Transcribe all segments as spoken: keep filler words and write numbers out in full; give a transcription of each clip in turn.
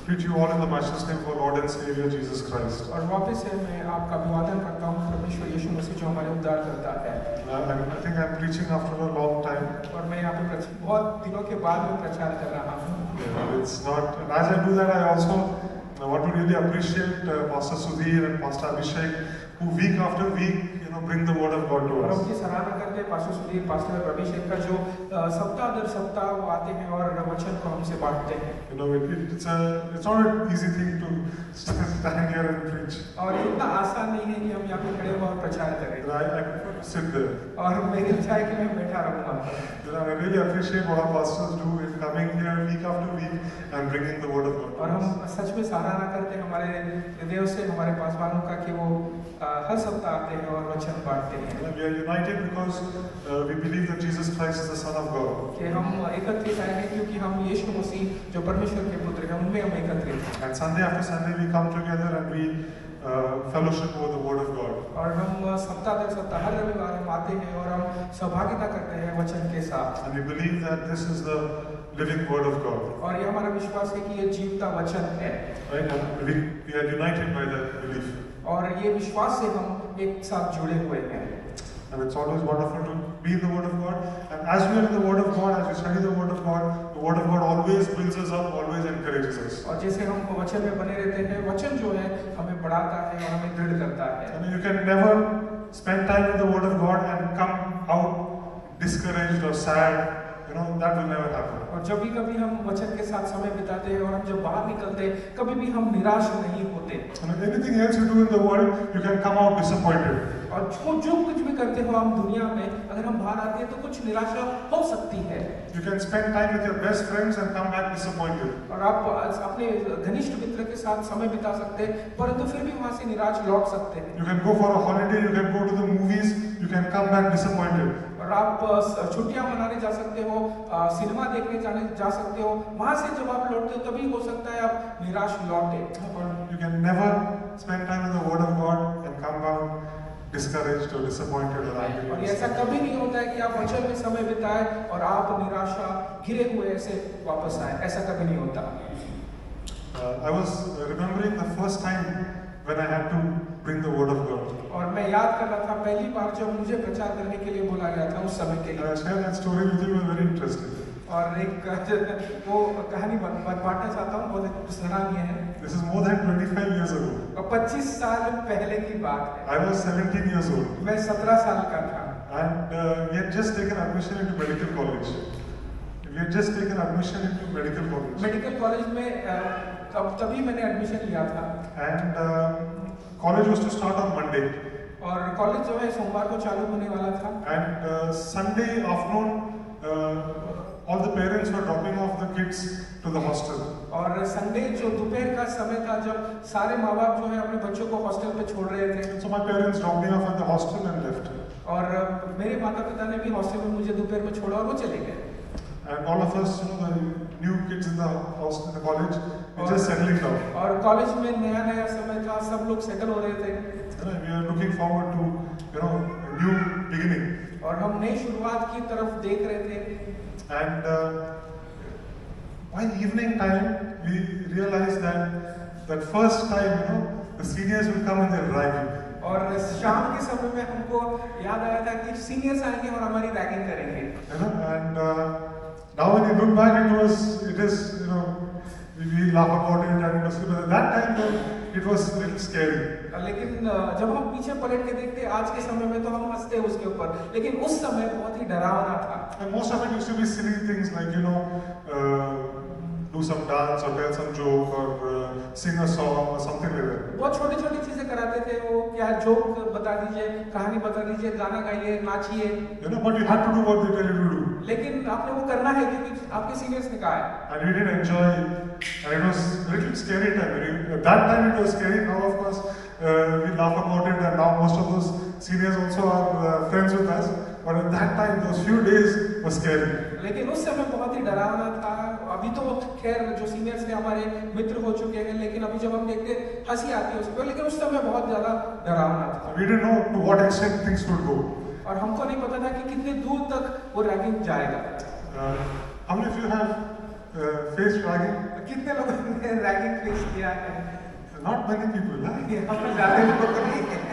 greet you all in the matchless name of our Lord and Savior Jesus Christ. और वापस से मैं आपका अभिवादन करता हूँ परमेश्वर यीशु मसीह जो हमारे उद्धार करता है। Uh, and I think I'm preaching after a long time. और मैं यहाँ पे प्रच- बहुत दिनों के बाद में प्रचार कर रहा हूँ। Yeah, it's not. And as I do that, I also I want to really appreciate uh, Pastor Sudhir and Pastor Abhishek, who week after week, you know, bring the word of God to और us. उनकी सराहना करते हैं pastor Sudhir, pastor अभिषेक का जो अ, सप्ताह दर सप्ताह वो आते हैं और वचन को हमसे बांटते हैं। You know, it, it, it's a it's not an easy thing to stand here and preach. और इतना आसान नहीं है कि हम यहाँ पे खड़े हों और प्रचार करें। You know, I, I prefer to sit there. और मेरी इच्छा है कि मैं बैठा रहूँगा। You know, I really appreciate what our pastors do in coming here week after week and bringing the word of God. और हम सच में सराहना करते हैं हमारे हृदयों से हमारे पासवानों का कि वो अ, हर सप्ताह आते हैं और वचन बांटते हैं। You know, we are united because uh, we believe that Jesus Christ is the Son of God. कि हम एकत्रित आए हैं क्योंकि हम यीशु मसीह जो परमेश्वर के पुत्र हैं उनमें हम एकत्रित हैं। And Sunday after Sunday we come together and we uh, fellowship over the word of God. और हम सप्ताह दर सप्ताह हर रविवार हम आते हैं और हम सहभागिता करते हैं वचन के साथ। And we believe that this is the living word of God. और ये हमारा विश्वास है कि ये जीवता वचन है। Right? And we, we are united by that belief. और ये विश्वास से हम एक साथ जुड़े हुए हैं। And it's always wonderful to be in the Word of God. And as we are in the Word of God, as we study the Word of God, the Word of God always builds us up, always encourages us. और जैसे हम वचन में बने रहते हैं वचन जो है हमें बढ़ाता है और हमें दृढ़ करता है। And you can never spend time in the Word of God and come out discouraged or sad. You know, that will never happen. और जब भी कभी हम वचन के साथ समय बिताते हैं और हम जब बाहर निकलते हैं कभी भी हम निराश नहीं होते। And anything else you do in the world, you can come out disappointed. और जो जो कुछ भी करते हो हम दुनिया में अगर हम बाहर आते हैं तो कुछ निराशा हो सकती है। You can spend time with your best friends and come back disappointed. और आप अपने घनिष्ठ मित्र के साथ समय बिता सकते हैं परंतु फिर भी वहां से निराश लौट सकते हैं। You can go for a holiday, you can go to the movies, you can come back disappointed. और आप छुट्टियां मनाने जा सकते हो, सिनेमा देखने जाने जा सकते हो, वहां से जब आप लौटते हो तभी हो सकता है आप निराश लौटे। But you can never spend time in the Word of God and come back discouraged or disappointed or angry. और ऐसा कभी नहीं होता है कि आप वचन में समय बिताए और आप निराशा घिरे हुए ऐसे वापस आए, ऐसा कभी नहीं होता। Uh, I was remembering the first time when I had to bring the Word of God. और मैं याद कर रहा था पहली बार जब मुझे प्रचार करने के लिए बोला गया था उस समय के And लिए। I share that story with you, it was very interesting. और एक वो कहानी बत- बत- बांटना चाहता हूँ, बहुत सराहनीय है। This is more than twenty-five years ago. और पच्चीस साल पहले की बात है। I was seventeen years old. मैं सत्रह साल का था And uh, we had just taken admission into medical college. We had just taken admission into medical college. Medical college में अ, तब तभी मैंने एडमिशन लिया था। And uh, college was to start on Monday. और कॉलेज जो है सोमवार को चालू होने वाला था। And uh, Sunday afternoon, uh, all the parents were dropping off the kids to the hostel. और संडे जो दोपहर का समय था जब सारे माँ बाप जो है अपने बच्चों को हॉस्टल पे छोड़ रहे थे। So my parents dropped me off at the hostel and left. और अ, मेरे माता पिता ने भी हॉस्टल में मुझे दोपहर में छोड़ा और वो चले गए। And all of us, you know, the new kids in the house, in the college, were just settling down. और कॉलेज में नया नया समय था, सब लोग सेटल हो रहे थे। You know, we are looking forward to, you know, a new beginning. और हम नई शुरुआत की तरफ देख रहे थे। And uh, by evening time, we realized that that first time, you know, the seniors will come and they'll drag you. और शाम के समय में हमको याद आया था कि सीनियर्स आएंगे और हमारी रैगिंग करेंगे। You know, and uh, now when you look back, it was, it is, you know, we, we laugh about it and it was, but at that time, though, it was a little scary. लेकिन अ, जब हम पीछे पलट के देखते आज के समय में तो हम हंसते हैं उसके ऊपर, लेकिन उस समय बहुत ही डरावना था। And most of it used to be silly things like, you know, uh, do some dance or tell some joke or uh, sing a song or something like that. बहुत छोटी छोटी चीजें कराते थे, वो क्या जोक बता दीजिए, कहानी बता दीजिए, गाना गाइए, नाचिए। You know, but you had to do what they tell you to do. लेकिन आपने वो करना है क्योंकि आपके सीनियर्स ने कहा है। And we did enjoy it. And it was a little scary time. When you- At that time it was scary. Now, of course, uh, we laugh about it, and now most of those seniors also are uh, friends with us. But at that time, those few days were scary. लेकिन उस समय बहुत ही डरावना था। अभी तो खैर जो सीनियर्स थे हमारे मित्र हो चुके हैं, लेकिन अभी जब हम देखते हंसी आती है उसको, लेकिन उस समय बहुत ज्यादा डरावना था। We didn't know to what extent things would go. और हमको नहीं पता था कि कितने दूर तक वो रैगिंग जाएगा। Uh, how many of you have uh, faced ragging? कितने लोगों ने रैगिंग फेस किया है? Not many people, huh? यहाँ पर ज़्यादा लोग तो नहीं हैं।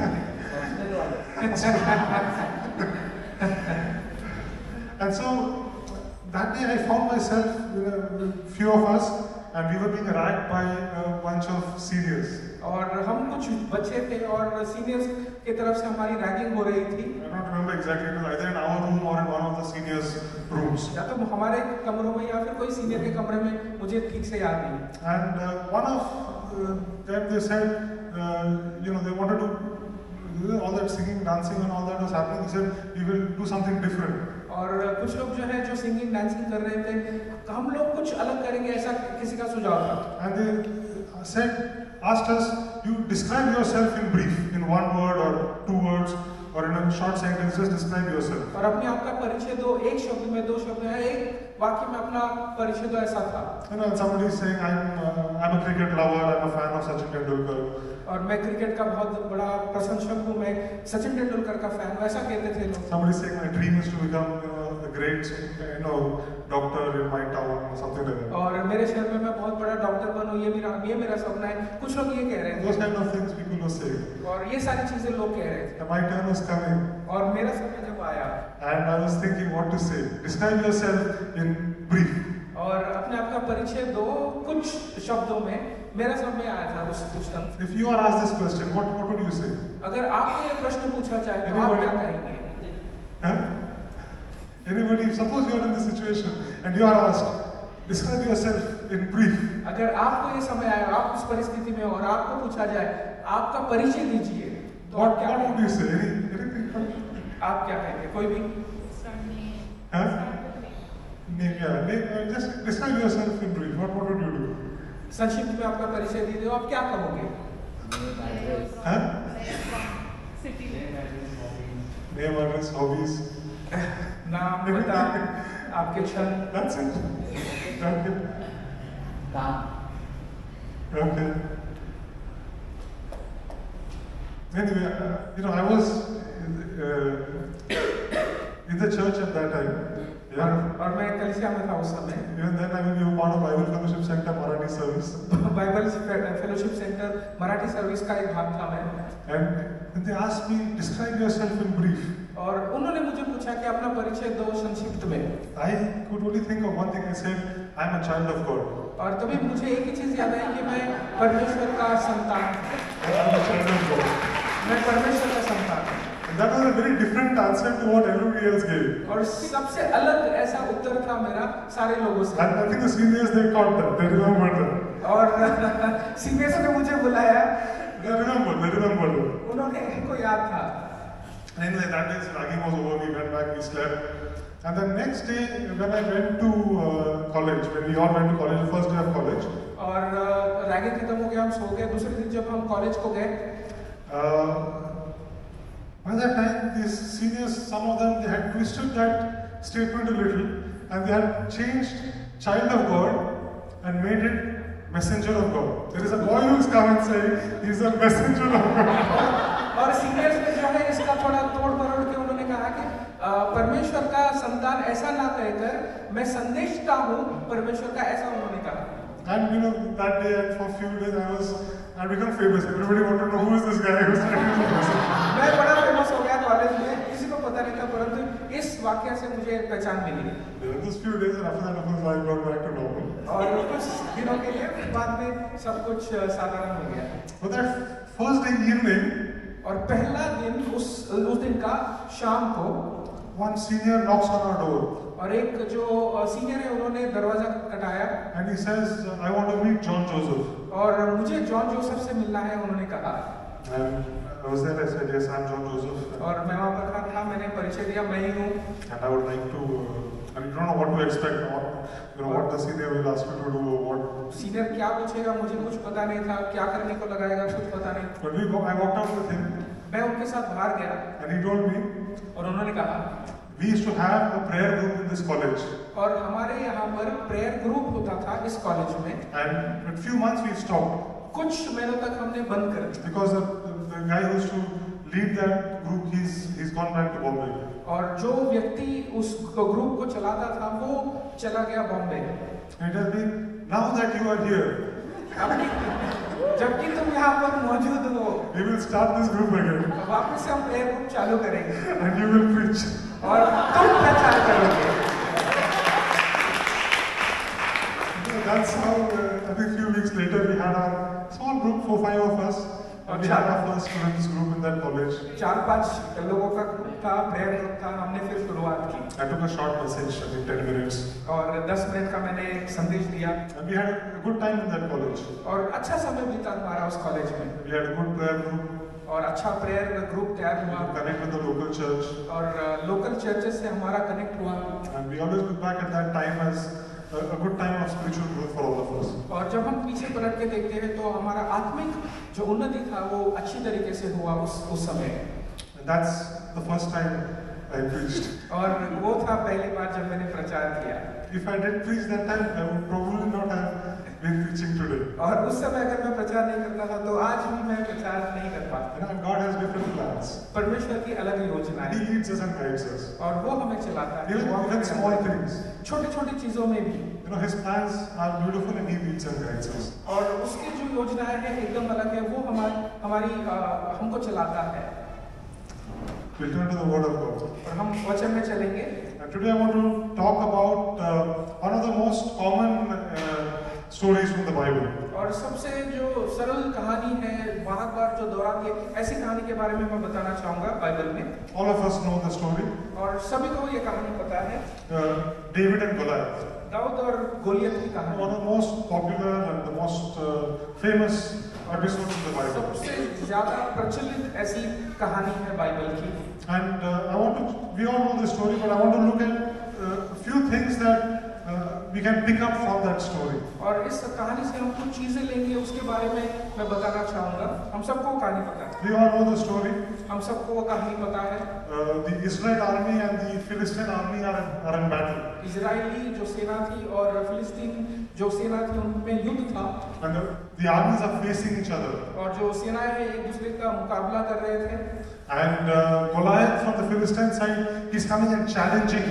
And so that day I found myself, you know, few of us, and we were being ragged by a bunch of seniors. और हम कुछ बच्चे थे और सीनियर्स की तरफ से हमारी रैगिंग हो रही थी। I don't remember exactly, it was either in our room or in one of the seniors' rooms. या तो हमारे कमरों में या फिर कोई सीनियर के कमरे में, मुझे ठीक से याद नहीं। And uh, one of uh, them, they said, uh, you know, they wanted to, all that singing, dancing and all that was happening. They said, we will do something different. और कुछ लोग जो है जो सिंगिंग डांसिंग कर रहे थे, हम लोग कुछ अलग करेंगे, ऐसा किसी का सुझाव था। And they said, asked us, you describe yourself in brief, in one word or two words, or in a short sentence, just describe yourself. और अपने आप का परिचय दो, एक शब्द में, दो शब्द में, एक वाक्य में अपना परिचय दो, ऐसा था। You know, somebody is saying, I'm, uh, I'm a cricket lover, I'm a fan of Sachin Tendulkar. और मैं क्रिकेट का बहुत बड़ा प्रशंसक हूँ, मैं सचिन तेंदुलकर का फैन हूँ, ऐसा कहते थे लोग। Somebody is saying, my dream is to become, you know, a great, you know, doctor in my town, or something like that. और मेरे शहर में मैं बहुत बड़ा डॉक्टर बनूं, ये मेरा ये मेरा सपना है। कुछ लोग ये कह रहे थे। Those kind of things people were saying. और ये सारी चीजें लोग कह रहे थे। And my turn was coming. और मेरा समय जब आया, And I was thinking what to say. Describe yourself in brief. और अपने आप का परिचय दो कुछ शब्दों में, मेरा समय आया था उस पूछना। If you are asked this question, what, what would you say? अगर आपको ये प्रश्न पूछा जाए तो आप क्या कहेंगे? Huh? Anybody, suppose you are in this situation and you are asked, describe yourself in brief. अगर आपको ये समय आया, आप उस परिस्थिति में हो और आपको पूछा जाए, आपका परिचय दीजिए, तो What, आप क्या what would कहेंगे? you say? Any, anything? आप क्या कहेंगे? कोई भी? Huh? Name, yeah. Name, uh, just describe yourself in brief. What, what would you do? संक्षिप्त में आपका परिचय दीजिए, आप क्या कहोगे? Huh? Name, address, hobbies. नाम, पता, आपके छंद। That's it. Okay. Okay. Anyway, uh, you know, I was uh, in the church at that time. Yeah. और मैं कलीसिया में था उस समय। Even then, I mean, we were part of Bible Fellowship Center Marathi service. Bible Fellowship Center Marathi service का एक भाग था मैं। And when they asked me, describe yourself in brief, और उन्होंने मुझे पूछा कि अपना परिचय दो संक्षिप्त में। I could only think of one thing. I said, I'm a child of God. और तभी मुझे एक ही चीज याद आई कि मैं परमेश्वर का संतान हूँ। I'm a child of God. मैं परमेश्वर का संतान हूँ। And that was a very different answer to what everybody else gave. और सबसे अलग ऐसा उत्तर था मेरा सारे लोगों से। And I think the seniors, they caught that. They remembered that. और सीनियर्स ने मुझे बुलाया, They remembered. They remembered that. उन्होंने को याद था। Anyway, that day, ragging was over. We went back. We slept. And the next day, when I went to uh, college, when we all went to college, the first day of college. और ragging खत्म हो गया, हम सो गए। दूसरे दिन जब हम कॉलेज को गए, Uh, by that time, these seniors, some of them, they had twisted that statement a little, and they had changed child of God and made it messenger of God. There is a boy who is come and say he's a messenger of God. और seniors ने जो है इसका थोड़ा तोड़ मरोड़ के उन्होंने कहा कि अ, परमेश्वर का संतान ऐसा ना कहकर मैं संदेशता हूँ परमेश्वर का, ऐसा उन्होंने कहा। And you know, that day and for a few days I was, I become famous. Everybody wanted to know who is this guy who's trying to do this. मैं बड़ा फेमस हो गया कॉलेज में, किसी को पता नहीं था, परंतु इस वाक्य से मुझे पहचान मिली। Yeah, just few days and after that, of course, I got back to normal. और कुछ दिनों के लिए बाद में सब कुछ अ, साधारण हो गया। But that first day evening, और पहला दिन उस उस दिन का शाम को one senior knocks on our door. और एक जो सीनियर है उन्होंने दरवाजा खटखटाया And he says, I want to meet John Joseph. और मुझे जॉन जोसेफ से मिलना है, उन्होंने कहा। And I was there, I said, yes, I'm John Joseph. और मैं वहाँ पर खड़ा था, मैंने परिचय दिया, मैं ही हूँ। And I would like to, uh, and you don't know what to expect, what, you know, what the senior will ask you to do, or what. Senior क्या पूछेगा मुझे कुछ पता नहीं था, क्या करने को लगाएगा कुछ पता नहीं। But we go, I walked out with him, मैं उनके साथ बाहर गया and he told me, और उन्होंने कहा, we used to have a prayer group in this college. और हमारे यहाँ पर प्रेयर ग्रुप होता था इस कॉलेज में। And in a few months we stopped. कुछ महीनों तक हमने बंद कर दिया। Because the, the, the guy who used to lead that group, he's, he's gone back to Bombay. और जो व्यक्ति उस ग्रुप को चलाता था वो चला गया Bombay. It has been now that you are here, जबकि तुम यहाँ पर मौजूद हो, we will start this group again, वापस से हम प्रेयर ग्रुप चालू करेंगे and you will preach. और तुम प्रचार करोगे। That's how, uh, I think few weeks later, we had our small group, four, five of us, and we had our first students group in that college. चार पांच लोगों का group था, prayer group था, हमने फिर शुरुआत की। I took a short message, I think ten minutes. और दस मिनट का मैंने एक संदेश दिया। And we had a good time in that college. और अच्छा समय बीता हमारा उस कॉलेज में। We had a good prayer group. और अच्छा प्रेयर ग्रुप तैयार हुआ। Connect with the local church. और लोकल चर्चेस से हमारा कनेक्ट हुआ। And we always look back at that time as a, a good time of spiritual growth for all of us. और जब हम पीछे पलट के देखते हैं तो हमारा आत्मिक जो उन्नति था वो अच्छी तरीके से हुआ उस उस समय। And that's the first time I preached. और वो था पहली बार जब मैंने प्रचार किया। If I didn't preach that time, I would probably not have been preaching today. और उस समय अगर मैं प्रचार नहीं करता था तो आज भी मैं प्रचार नहीं कर पाता। You know, God has different plans. परमेश्वर की अलग योजनाएं। He leads us and guides us. और वो हमें चलाता है। Even, even small things. छोटी-छोटी चीजों में भी। You know, His plans are beautiful and He leads and guides us. और उसकी जो योजनाएं हैं एकदम अलग है, वो हमारी हमारी हमको चलाता है। We'll turn to the Word of God. और हम वचन में चलेंगे। And today I want to talk about uh, one of the most common uh, stories from the Bible. और सबसे जो सरल कहानी है, बार-बार जो दोहराती है, ऐसी कहानी के बारे में मैं बताना चाहूँगा बाइबल में। All of us know the story. और सभी को ये कहानी पता है। Uh, David and Goliath. Dawood और गोलियत की कहानी। One of the most popular and the most uh, famous episodes in the Bible. सबसे ज़्यादा प्रचलित ऐसी कहानी है बाइबल की। And uh, I want to, we all know the story, but I want to look at uh, a few things that uh, we can pick up from that story. और इस कहानी से हम कुछ चीजें लेंगे, उसके बारे में मैं बताना चाहूँगा। हम सबको कहानी पता है। We all know the story. हम सबको वो कहानी पता है। Uh, the Israelite army and the Philistine army are in, are in battle. Israeli जो सेना थी और फिलिस्तीन जो सेना थी उनमें युद्ध था। And the, the armies are facing each other. और जो सेनाएं हैं एक दूसरे का मुकाबला कर रहे थे। And uh, Goliath from the Philistine side, he's coming and challenging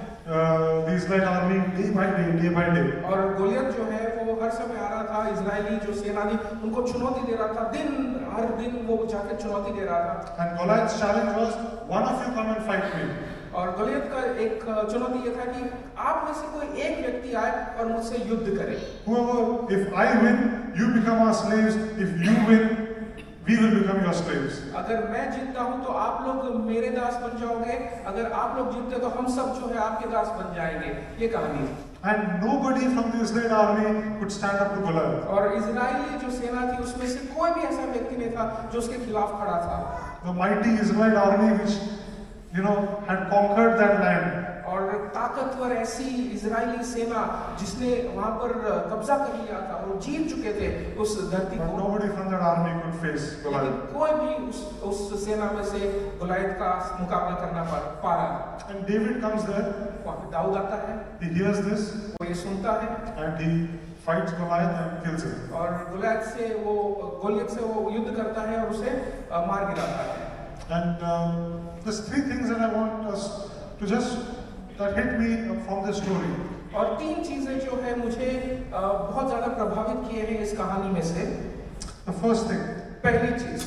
uh, the Israelite army day by day, day by day. और गोलियत जो है वो हर समय आ रहा था, इजरायली जो सेना थी उनको चुनौती दे रहा था, दिन हर दिन वो जाकर चुनौती दे रहा था। And Goliath's challenge was, one of you come and fight me. और गोलियत का एक चुनौती ये था कि आप में से कोई एक व्यक्ति आए और मुझसे युद्ध करे। Whoever, if I win, you become our slaves. If you win, we will become your slaves. अगर मैं जीतता हूँ तो आप लोग मेरे दास बन जाओगे, अगर आप लोग जीतते तो हम सब जो है आपके दास बन जाएंगे। ये कहानी है। And nobody from the Israelite army could stand up to Goliath. और इजरायली जो सेना थी उसमें से कोई भी ऐसा व्यक्ति नहीं था जो उसके खिलाफ खड़ा था। The mighty Israelite army, which you know had conquered that land. और ताकतवर ऐसी इजरायली सेना जिसने वहां पर कब्जा कर लिया था, वो जीत चुके थे उस धरती But को। nobody from that army could face Goliath. कोई भी उस उस सेना में से गोलियत का मुकाबला करना पा, पा रहा। And David comes there. वहाँ पे दाऊद आता है, He hears this वो ये सुनता है and he fights Goliath and kills him. और गोलियत से वो गोलियत से वो युद्ध करता है और उसे मार गिराता है। And um, there's three things that I want us to just that hit me from this story. और तीन चीजें जो है मुझे बहुत ज्यादा प्रभावित किए हैं इस कहानी में से। The first thing, पहली चीज,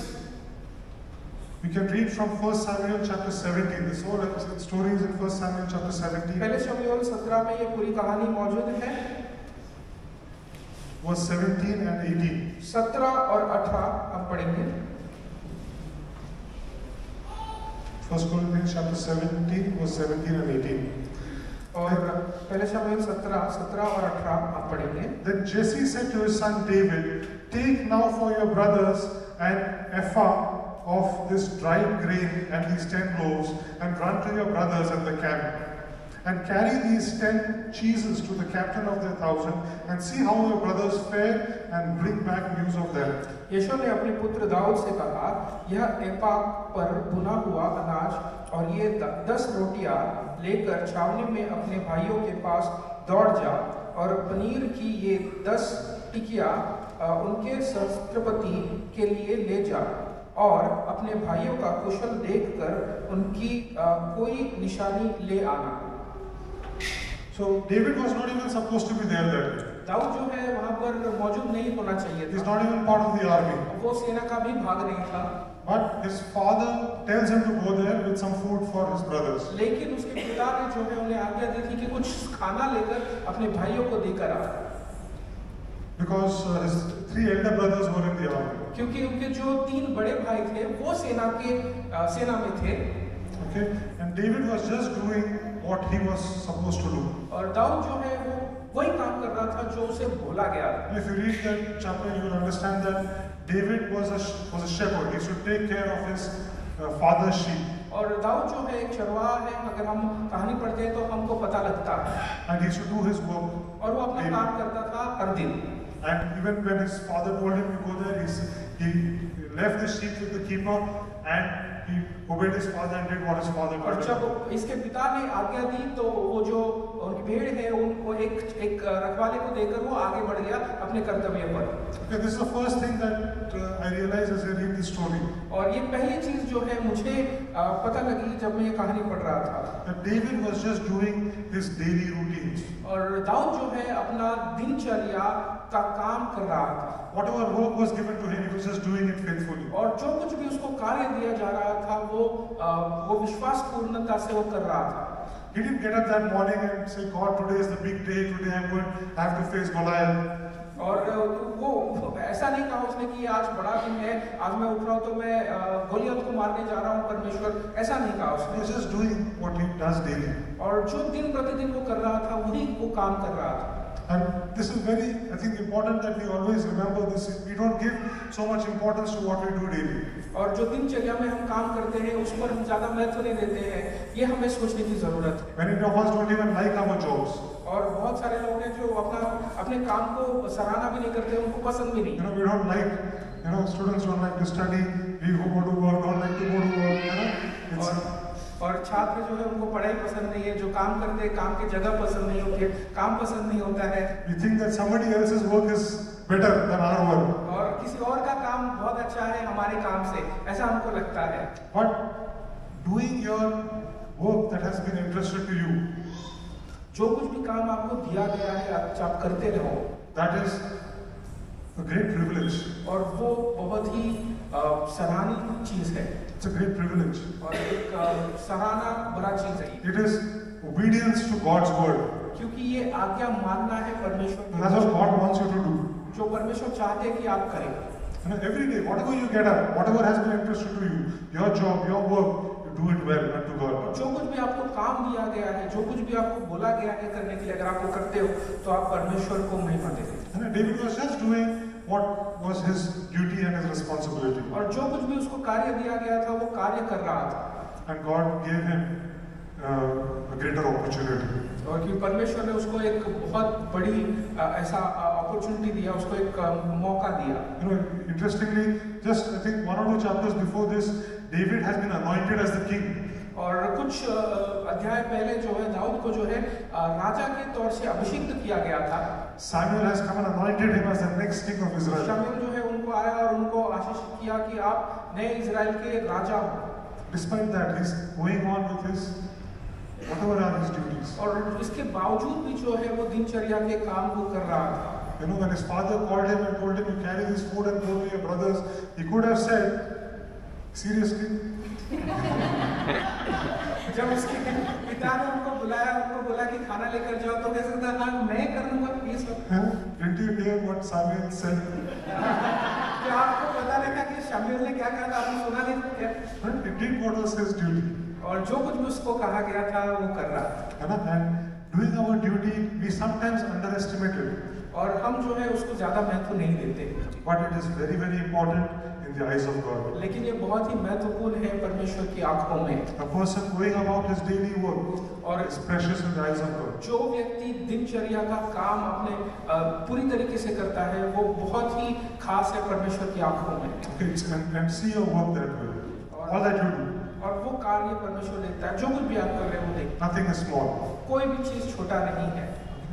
we can read from First Samuel chapter seventeen. This whole story is in First Samuel chapter seventeen. पहले शमूएल सत्रह में ये पूरी कहानी मौजूद है। Verse seventeen and eighteen. सत्रह और अठारह हम पढ़ेंगे। First Corinthians chapter seventeen, verse seventeen and eighteen. और पहले शमूएल सत्रह, सत्रह और अठारह आप पढ़ेंगे। Then Jesse said to his son David, "Take now for your brothers an ephah of this dried grain and these ten loaves, and run to your brothers at the camp. And carry these ten cheeses to the captain of their thousand, and see how your brothers fare, and bring back news of them." यीशु ने अपने पुत्र दाऊद से कहा, यह एपा पर भुना हुआ अनाज और ये दस रोटियां लेकर छावनी में अपने भाइयों के पास दौड़ जा, और पनीर की ये दस टिकिया उनके सहस्त्रपति के लिए ले जा, और अपने भाइयों का कुशल देखकर उनकी आ, कोई निशानी ले आना। So David was not even supposed to be there that day. Dawood जो है वहाँ पर मौजूद नहीं होना चाहिए He's था। not even part of the army. वो सेना का भी भाग नहीं था। But his father tells him to go there with some food for his brothers. लेकिन उसके पिता ने जो है उन्हें आज्ञा दी थी कि कुछ खाना लेकर अपने भाइयों को देकर आ, Because uh, his three elder brothers were in the army. क्योंकि उनके जो तीन बड़े भाई थे वो सेना के अ, सेना में थे। Okay, and David was just doing what he was supposed to do. और दाऊद जो है वो वही काम कर रहा था जो उसे बोला गया था। If you read that chapter, you will understand that David was a was a shepherd. He should take care of his uh, father's sheep. और दाऊद जो है एक चरवाहा है, अगर हम कहानी पढ़ते हैं तो हमको पता लगता है। And he should do his work. और वो अपना daily. काम करता था हर दिन। And even when his father told him to go there, he, s- he left the sheep with the keeper and he obeyed his father and did what his father और told him. जब इसके पिता ने आज्ञा दी तो वो जो उनकी भेड़ है उनको एक एक रखवाले को देकर वो आगे बढ़ गया अपने कर्तव्य पर। Okay, this is the first thing that uh, I realized as I read the story. और ये पहली चीज जो है मुझे अ, पता लगी जब मैं ये कहानी पढ़ रहा था। That David was just doing his daily routines. और दाऊद जो है अपना दिनचर्या का काम कर रहा था। Whatever work was given to him, he was just doing it faithfully. और जो कुछ भी उसको कार्य दिया जा रहा था वो अ, वो विश्वास पूर्णता से वो कर रहा था। He didn't get up that morning and say, God, today is the big day, today I'm going to have to face Goliath. और वो ऐसा नहीं कहा उसने कि आज बड़ा दिन है, आज मैं उठ रहा हूँ तो मैं अ, गोलियत को मारने जा रहा हूँ परमेश्वर, ऐसा नहीं कहा He उसने। was just doing what he does daily. और जो दिन प्रतिदिन वो कर रहा था वही वो काम कर रहा था। And this is very, I think, important that we always remember this. We don't give so much importance to what we do daily. और जो दिनचर्या में हम काम करते हैं उस पर हम ज्यादा महत्व नहीं देते हैं, ये हमें सोचने की जरूरत है। Many of us don't even like our jobs. और बहुत सारे लोग हैं जो अपना अपने काम को सराहना भी नहीं करते, उनको पसंद भी नहीं। You know, we don't like, you know, students don't like to study, we who go to work don't like to go to work, you know. It's, और और छात्र जो है उनको पढ़ाई पसंद नहीं है, जो काम करते हैं काम की जगह पसंद नहीं होती है, काम पसंद नहीं होता है। we think that somebody else's work is better than our work. और किसी और का काम बहुत अच्छा है हमारे काम से, ऐसा हमको लगता है। But doing your work that has been entrusted to you, जो कुछ भी काम आपको दिया गया है आप आप करते रहो, that is a great privilege. और वो बहुत ही अ, सराहनीय चीज है It's a great privilege. और एक अ, सराहना बड़ा चीज है, It is obedience to God's word. क्योंकि ये आज्ञा मानना है परमेश्वर And that's what की, God wants you to do. जो परमेश्वर चाहते हैं कि आप करें। You know, every day, whatever you get up, whatever has been entrusted to you, your job, your work, you do it well unto God. जो कुछ भी आपको काम दिया गया है, जो कुछ भी आपको बोला गया है करने के लिए, अगर आप वो करते हो तो आप परमेश्वर को महिमा देते हैं। And David was just doing what was his duty and his responsibility. और जो कुछ भी उसको कार्य दिया गया था वो कार्य कर रहा था। And God gave him uh, a greater opportunity. और कि परमेश्वर ने उसको एक बहुत बड़ी अ, ऐसा अपॉर्चुनिटी दिया, उसको एक अ, मौका दिया। You know, interestingly, just I think one or two chapters before this, David has been anointed as the king. और कुछ अ, अध्याय पहले जो है दाऊद को जो है अ, राजा के तौर से अभिषिक्त किया गया था। Samuel has come and anointed him as the next king of Israel. शमूएल जो है उनको आया और उनको आशीष किया कि आप नए इजराइल के राजा हो। Despite that, he's going on with his whatever are his duties. और इसके बावजूद भी जो है वो दिनचर्या के काम को कर रहा था। You know, when his father called him and told him to carry this food and go to your brothers, he could have said, seriously? जब उसके पिता ने उनको बुलाया, उनको बोला कि खाना लेकर जाओ, तो कह सकता हाँ मैं कर लूंगा please. Huh? Didn't you hear what Samuel said? क्या आपको पता लगा कि शमूएल ने क्या कहा था, आपने सुना नहीं क्या? Huh? He did what was his duty. और जो कुछ भी उसको कहा गया था वो कर रहा था। है ना? And doing our duty, we sometimes underestimate it. और हम जो है उसको ज्यादा महत्व नहीं देते, But it is very, very important in the eyes of God. लेकिन ये बहुत ही महत्वपूर्ण है परमेश्वर की आंखों में। A person going about his daily work और is precious in the eyes of God. जो व्यक्ति दिनचर्या का काम अपने अ, पूरी तरीके से करता है वो बहुत ही खास है परमेश्वर की आंखों में। Okay, and, and see your work that way. All that you do. और वो कार्य परमेश्वर देखता है, जो कुछ भी आप कर रहे हो वो देखता Nothing is small. है, कोई भी चीज छोटा नहीं है।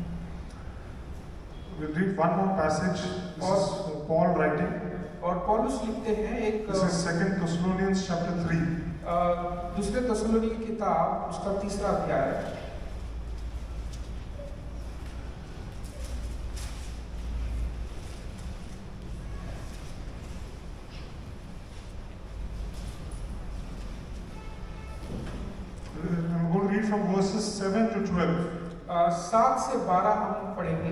We'll read one more passage. This is Paul writing. और पौलुस लिखते हैं एक This is Second Thessalonians chapter three. अ, दूसरे थिस्सलुनीकी की किताब उसका तीसरा अध्याय from verses seven to twelve. अ, सात से बारह हम पढ़ेंगे।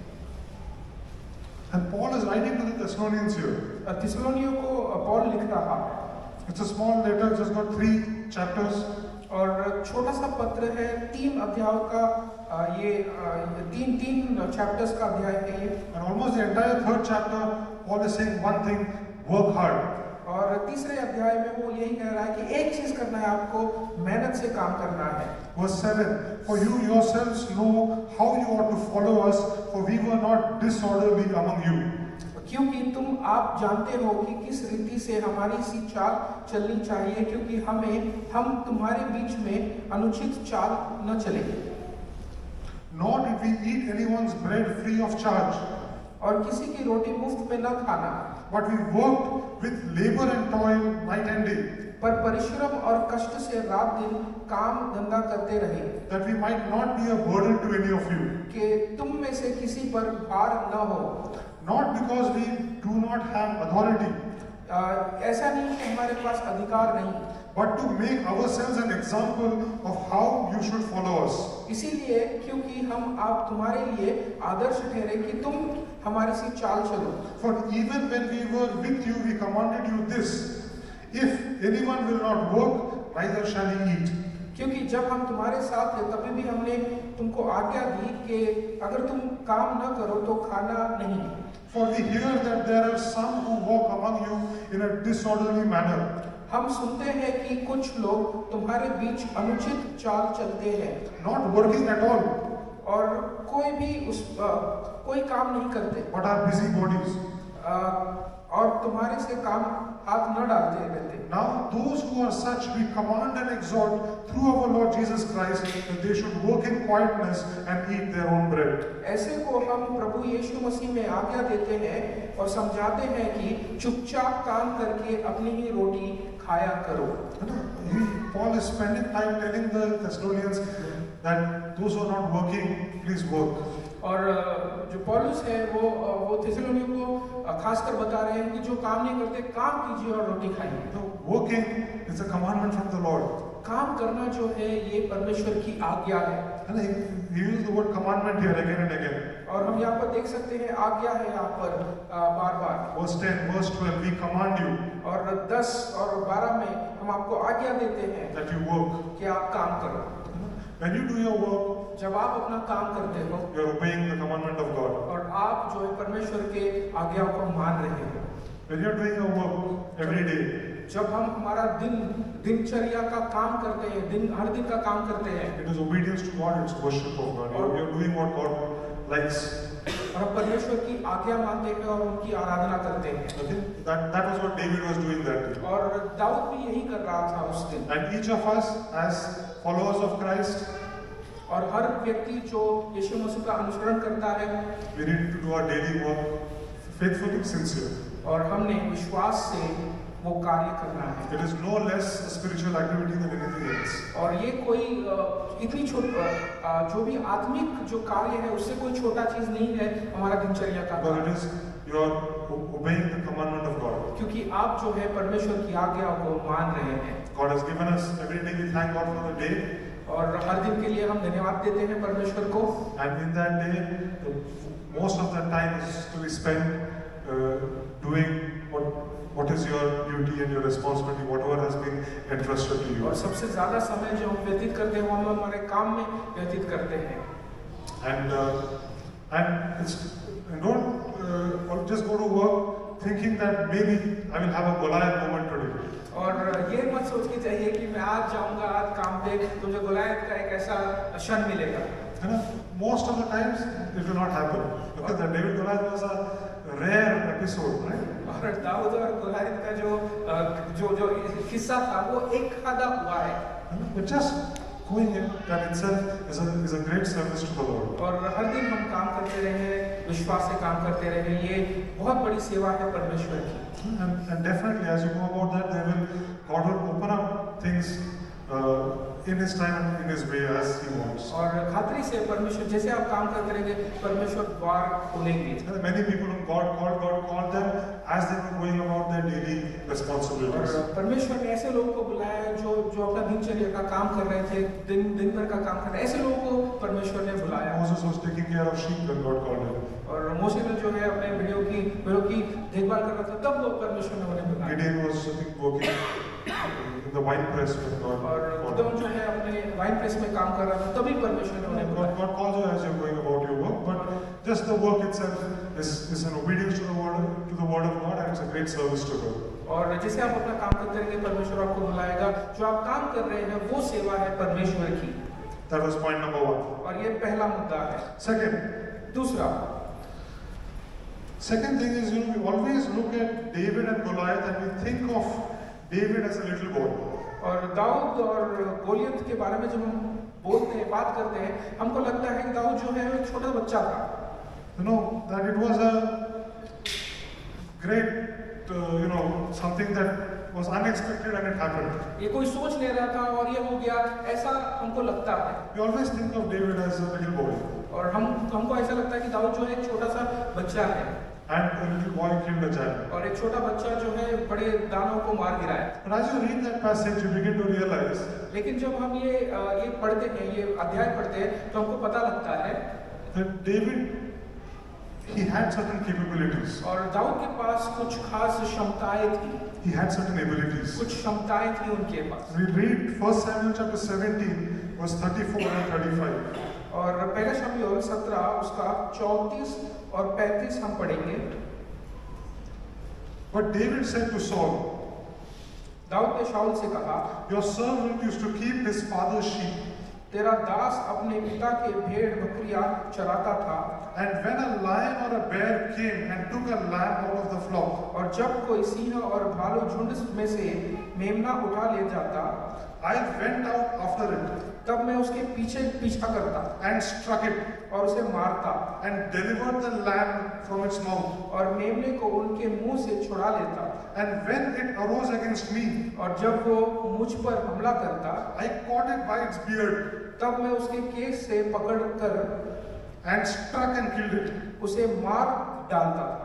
And Paul is writing to the Thessalonians here. अ, थिस्सलुनीयों को अ, पौल लिख रहा है It's a small letter, just got three chapters. और छोटा सा पत्र है, तीन अध्यायों का अ, ये अ, तीन तीन चैप्टर्स का अध्याय है ये। And almost the entire third chapter, Paul is saying one thing: work hard. और तीसरे अध्याय में वो यही कह रहा है कि एक चीज करना है, आपको मेहनत से काम करना है। Verse seven: For you yourselves know how you ought to follow us, for we were not disorderly among you. क्योंकि तुम आप जानते हो कि किस रीति से हमारी सी चाल चलनी चाहिए, क्योंकि हमें हम तुम्हारे बीच में अनुचित चाल न चले। Nor did we eat anyone's bread free of charge, और किसी की रोटी मुफ्त में न खाना, but we worked with labor and toil night and day, पर परिश्रम और कष्ट से रात दिन काम धंधा करते रहे, that we might not be a burden to any of you. कि तुम में से किसी पर भार न हो। Not because we do not have authority, आ, ऐसा नहीं कि हमारे पास अधिकार नहीं, but to make ourselves an example of how you should follow us. इसीलिए क्योंकि हम आप तुम्हारे लिए आदर्श ठहरे कि तुम हमारी सी चाल चलो। For even when we were with you, we commanded you this: if anyone will not work, neither shall he eat. क्योंकि जब हम तुम्हारे साथ थे तभी भी हमने तुमको आज्ञा दी कि अगर तुम काम न करो तो खाना नहीं। For we hear that there are some who walk among you in a disorderly manner, हम सुनते हैं कि कुछ लोग तुम्हारे बीच अनुचित चाल चलते हैं, not working at all, और कोई भी उस आ, कोई काम नहीं करते, but are busy bodies. आ, और तुम्हारे से काम हाथ न डालते रहते। Now those who are such we command and exhort through our Lord Jesus Christ that they should work in quietness and eat their own bread. ऐसे को हम प्रभु यीशु मसीह में आज्ञा देते हैं और समझाते हैं कि चुपचाप काम करके अपनी ही रोटी खाया करो। He, Paul is spending time telling the Thessalonians that those who are not working, please work. और जो पौलुस है वो वो थिस्सलुनीयों को खासकर बता रहे हैं कि जो काम नहीं करते काम कीजिए और रोटी खाइए। So working is a commandment from the Lord. काम करना जो है ये परमेश्वर की आज्ञा है। And he, he used the word commandment here again and again. और हम यहाँ पर देख सकते हैं आज्ञा है यहाँ पर बार बार। Verse ten, verse twelve, we command you. और दस और बारह में हम आपको आज्ञा देते हैं that you work. कि आप काम करो। When you do your work, जब आप अपना काम करते हो, you are obeying the commandment of God. और आप जो है परमेश्वर के आज्ञाओं को मान रहे हैं। When you are doing your work every day, जब हम हमारा दिन दिनचर्या का काम करते हैं, दिन हर दिन का काम करते हैं, it is obedience to God, it's worship of God. You are doing what God likes. और हम परमेश्वर की आज्ञा मानते हैं और उनकी आराधना करते हैं। Okay? That that was what David was doing that day. और दाऊद भी यही कर रहा था उस दिन। And each of us, as followers of Christ, और हर व्यक्ति जो यीशु मसीह का अनुसरण करता है, we need to do our daily work faithfully, sincere. और हमने विश्वास से वो कार्य करना है। It is no less a spiritual activity than anything else. और ये कोई इतनी छोटी जो भी आत्मिक जो कार्य है उससे कोई छोटा चीज नहीं है हमारा दिनचर्या का। But it is you are obeying the commandment of God. क्योंकि आप जो है परमेश्वर की आज्ञा को मान रहे हैं। God has given us every day. We thank God for the day. और हर दिन के लिए हम धन्यवाद देते हैं परमेश्वर को। And in that day, the, most of that time is to be spent uh, doing what what is your duty and your responsibility, whatever has been entrusted to you. और सबसे ज्यादा समय जो हम व्यतीत करते हैं वो हम हमारे काम में व्यतीत करते हैं। And uh, and it's and don't uh, just go to work thinking that maybe I will have a Goliath moment today. और ये मत सोच के चाहिए कि मैं आज जाऊंगा आज काम पे तो मुझे गोलायत का एक ऐसा क्षण मिलेगा। You know, most of the times it will not happen because the David Goliath was a rare episode, right? और दाऊद और गोलायत का जो जो जो किस्सा था वो एक आधा हुआ है। But just going in that itself is a is a great service to the Lord. और हर दिन हम काम करते रहे, विश्वास से काम करते रहे, ये बहुत बड़ी सेवा है परमेश्वर की। And, and definitely, as you go about that, there will God will open up things uh, in his time and in his way as he wants. और खातरी से परमेश्वर जैसे आप काम करते रहेंगे परमेश्वर द्वार खोलेंगे। There are many people whom God called, God called them as they were going about their daily responsibilities. और परमेश्वर ने ऐसे लोगों को बुलाया जो जो अपना दिनचर्या का काम कर रहे थे, दिन दिन भर का काम कर रहे, ऐसे लोगों को परमेश्वर ने बुलाया। Moses was taking care of sheep when God called him. और मोशे ने जो है अपने भेड़ों की भेड़ों की देखभाल कर रहा था, तब वो परमेश्वर ने उन्हें बुलाया। Gideon was I think, working in the wine press when God और called गिदोन him. जो है अपने वाइन प्रेस में काम कर रहा था, तभी परमेश्वर ने उन्हें God, बुलाया। God calls you as you're going about your work, but just the work itself is, is an obedience to the word to the word of God, and it's a great service to God. और जैसे आप अपना काम करते रहेंगे परमेश्वर आपको बुलाएगा। जो आप काम कर रहे हैं वो सेवा है परमेश्वर की। That was point number one. और ये पहला मुद्दा है। Second, दूसरा, second thing is, you know, we always look at David and Goliath and we think of David as a little boy. और दाऊद और गोलियत के बारे में जब हम बोलते हैं, बात करते हैं, हमको लगता है कि दाऊद जो है वो एक छोटा बच्चा था। You know that it was a great, uh, you know, something that was unexpected and it happened. ये कोई सोच नहीं रहा था और ये हो गया, ऐसा हमको लगता है। We always think of David as a little boy, और हम हमको ऐसा लगता है कि दाऊद जो है एक छोटा सा बच्चा है and a little boy killed a giant. और एक छोटा बच्चा जो है बड़े दानों को मार गिराया। But as you read that passage, you begin to realize लेकिन जब हम ये अ, ये पढ़ते हैं, ये अध्याय पढ़ते हैं, तो हमको पता लगता है that David, he had certain capabilities. और दाऊद के पास कुछ खास क्षमताएं थी, He had certain abilities. कुछ क्षमताएं थी उनके पास। We read First Samuel chapter seventeen, verse thirty-four and thirty-five. और पहला शमूएल सत्रह उसका चौंतीस और पैंतीस हम पढ़ेंगे। But David said to Saul, Dawood ने शाऊल से कहा, your servant used to keep his father's sheep, तेरा दास अपने पिता के भेड़ बकरियां चराता था, and when a lion or a bear came and took a lamb out of the flock, और जब कोई सिंह और भालू झुंड में से मेमना उठा ले जाता, I went out after it तब मैं उसके पीछे पीछा करता and struck it और उसे मारता and delivered the lamb from its mouth. और मेमने को उनके मुंह से छुड़ा लेता, And when it arose against me, और जब वो मुझ पर हमला करता, I caught it by its beard तब मैं उसके केस से पकड़ कर and struck and killed it. उसे मार डालता था।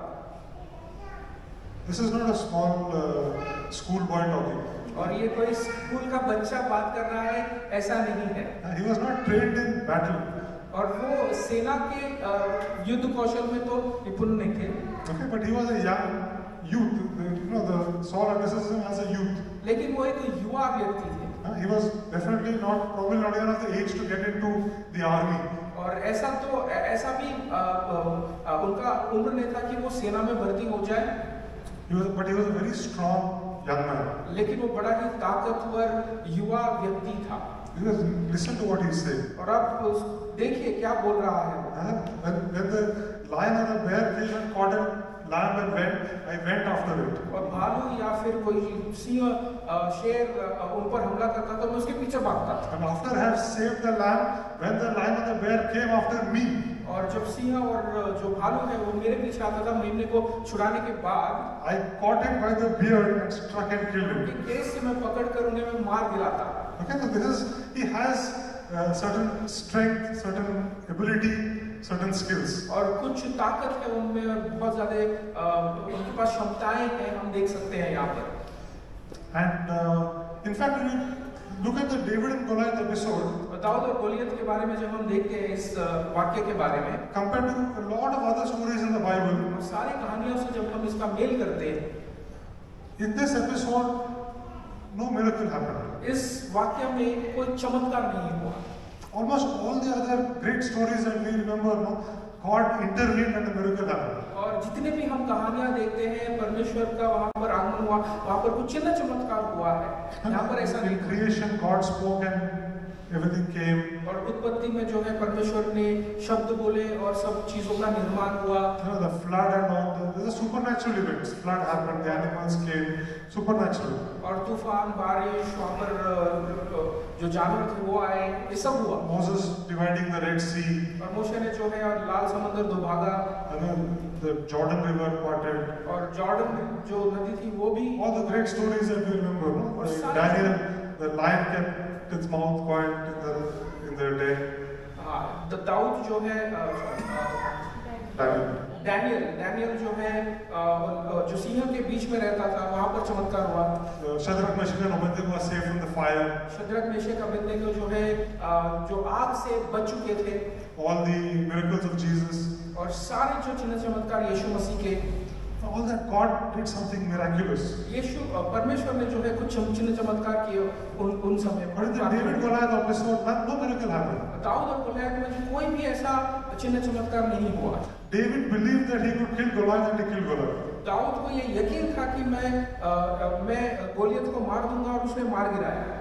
This is not a small uh, schoolboy talking. और ये कोई स्कूल का बच्चा बात कर रहा है, ऐसा नहीं है। Uh, He was not trained in battle. और वो सेना के अ, युद्ध कौशल में तो निपुण नहीं थे, Okay, but he was a young youth. The- You know, the Saul addresses him as a youth. लेकिन वो एक युवा व्यक्ति थे। Uh, He was definitely not, probably not even of the age to get into the army. और ऐसा तो ऐसा भी अ, अ, अ, उनका उम्र नहीं था कि वो सेना में भर्ती हो जाए, He was, but he was a very strong young man. लेकिन वो बड़ा ही ताकतवर युवा व्यक्ति था। Because listen to what he's saying. और आप उस- देखिए क्या बोल रहा है। Uh, When, when the lion or the bear came and caught a lamb and went, I went after it. और भालू या फिर कोई सिंह अ, शेर अ, उन पर हमला करता तो मैं उसके पीछे भागता था। And after I have saved the lamb, when the lion or the bear came after me, और जब सिंह और जो भालू है वो मेरे पीछे आता था, मेमने को छुड़ाने के बाद I caught it by the beard and struck and killed उनके him. केस से मैं पकड़ कर उन्हें मैं मार गिराता। Okay, so this is, he has uh, certain strength, certain ability, certain skills. और कुछ ताकत है उनमें, बहुत ज्यादा अ, उनके पास क्षमताएं हैं, हम देख सकते हैं यहाँ पर। And uh, in fact, when you look at the David and Goliath episode, Dawood और गोलियत के बारे में जब हम देखते हैं इस अ, वाक्य के बारे में, compared to a lot of other stories in the Bible, और सारी कहानियों से जब हम इसका मेल करते हैं, in this episode, no miracle happened. इस वाक्य में कोई चमत्कार नहीं हुआ। Almost all the other great stories that we remember, no, God intervened and the miracle happened. और जितने भी हम कहानियां देखते हैं, परमेश्वर का वहां पर आगमन हुआ, वहां पर कुछ चिन्ह चमत्कार हुआ है। यहाँ पर ऐसा नहीं In था। creation, God spoke and everything came. और उत्पत्ति में जो है परमेश्वर ने शब्द बोले और सब चीजों का निर्माण हुआ। You know, the flood and all, the, the supernatural events. Flood happened, the animals came, supernatural. और तूफान, बारिश, वहां पर अ, जो जानवर थे वो आए, ये सब हुआ। Moses dividing the Red Sea, और मूसा ने जो है और लाल समंदर दो भागा, and then the Jordan River parted. और जॉर्डन जो नदी थी वो भी, All the great stories that we remember, no? और Like सारे- Daniel, the lion kept its mouth quiet in the in the day. हाँ, द- दाऊद जो है अ, अ, Daniel. डैनियल डैनियल जो है अ, अ, जो सिंह के बीच में रहता था, वहां पर चमत्कार हुआ। Uh, Shadrach, Meshach, and Abednego were saved from the fire. Shadrach Meshach Abednego जो है अ, जो आग से बच चुके थे, All the miracles of Jesus. और सारे जो चिन्ह चमत्कार यीशु मसीह के, All that God did something miraculous. यीशु अ, परमेश्वर ने जो है कुछ चम- चिन्ह चमत्कार किए उन उन समय But in the David Goliath episode, not, no miracle happened. Dawood और गोलियत में जो कोई भी ऐसा चिन्ह चमत्कार नहीं हुआ। David believed that he could kill Goliath and he killed Goliath. Dawood को ये यकीन था कि मैं अ, अ, मैं गोलियत को मार दूंगा, और उसने मार गिराया।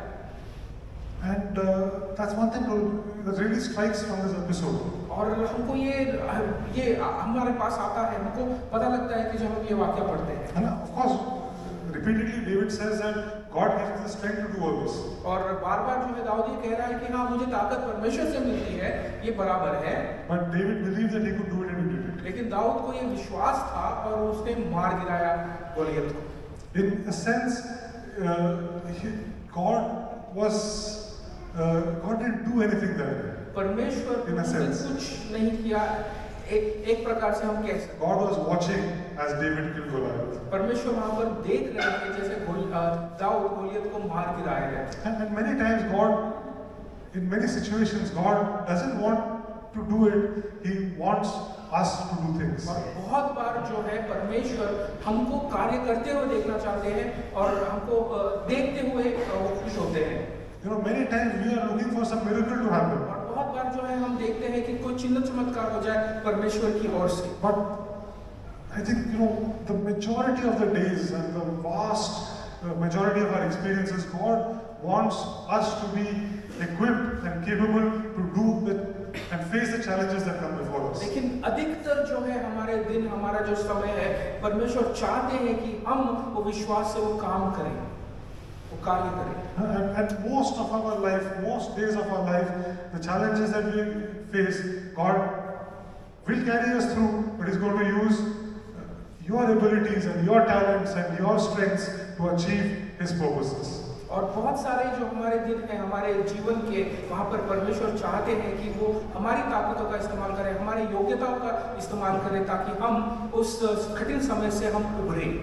And uh, that's one thing to- that really strikes from this episode. और हमको ये ये हमारे पास आता है, हमको पता लगता है कि जब हम ये वाक्य पढ़ते हैं। And of course, repeatedly David says that God gives him the strength to do all this. और बार बार जो है दाऊद ये कह रहा है कि हाँ, मुझे ताकत परमेश्वर से मिलती है, ये बराबर है। But David believed that he could do it and he did it. लेकिन दाऊद को ये विश्वास था और उसने मार गिराया गोलियत को। In a sense, uh, he, God was, uh, God didn't do anything there. परमेश्वर In a ने sense. कुछ नहीं किया, एक एक प्रकार से हम कह सकते हैं। God was watching as David killed Goliath. परमेश्वर वहां पर देख रहे थे जैसे गोल- अ, दाऊद गोलियत को मार गिराया गया। And, and many times God, in many situations, God doesn't want to do it. He wants us to do things. और बहुत बार जो है परमेश्वर हमको कार्य करते हुए देखना चाहते हैं, और हमको अ, देखते हुए अ, वो खुश होते हैं। You know, many times we are looking for some miracle to happen. और बहुत बार जो है हम देखते हैं कि कोई चिन्ह चमत्कार हो जाए परमेश्वर की ओर से। But I think, you know, the majority of the days and the vast uh, majority of our experiences, God wants us to be equipped and capable to do the, and face the challenges that come before us. लेकिन अधिकतर जो है हमारे दिन, हमारा जो समय है, परमेश्वर चाहते हैं कि हम वो विश्वास से वो काम करें, वो कार्य करें। And, and most of our life, most days of our life, the challenges that we face, God will carry us through, but He's going to use uh, your abilities and your talents and your strengths to achieve His purposes. और बहुत सारे जो हमारे दिन हैं हमारे जीवन के, वहाँ पर परमेश्वर चाहते हैं कि वो हमारी ताकतों का इस्तेमाल करें, हमारी योग्यताओं का इस्तेमाल करें, ताकि हम उस कठिन समय से हम उभरें।